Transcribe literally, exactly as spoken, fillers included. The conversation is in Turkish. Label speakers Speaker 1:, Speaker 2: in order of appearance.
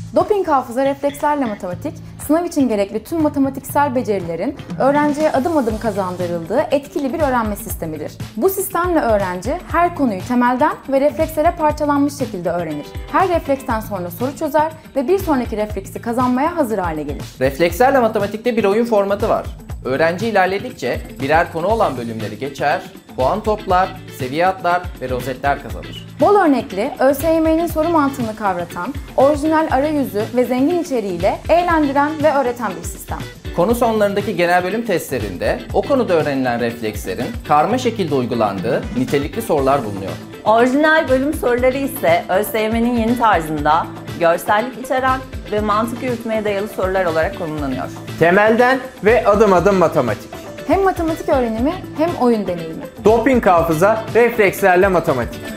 Speaker 1: Doping hafıza reflekslerle matematik, sınav için gerekli tüm matematiksel becerilerin öğrenciye adım adım kazandırıldığı etkili bir öğrenme sistemidir. Bu sistemle öğrenci her konuyu temelden ve reflekslere parçalanmış şekilde öğrenir. Her refleksten sonra soru çözer ve bir sonraki refleksi kazanmaya hazır hale gelir.
Speaker 2: Reflekslerle matematikte bir oyun formatı var. Öğrenci ilerledikçe birer konu olan bölümleri geçer, puan toplar, seviye atlar ve rozetler kazanır.
Speaker 1: Bol örnekli, ÖSYM'nin soru mantığını kavratan, orijinal arayüzü ve zengin içeriğiyle eğlendiren ve öğreten bir sistem.
Speaker 2: Konu sonlarındaki genel bölüm testlerinde o konuda öğrenilen reflekslerin karma şekilde uygulandığı nitelikli sorular bulunuyor.
Speaker 3: Orijinal bölüm soruları ise ÖSYM'nin yeni tarzında görsellik içeren ve mantık yürütmeye dayalı sorular olarak konumlanıyor.
Speaker 4: Temelden ve adım adım matematik.
Speaker 1: Hem matematik öğrenimi hem oyun deneyimi.
Speaker 4: Doping hafıza reflekslerle matematik.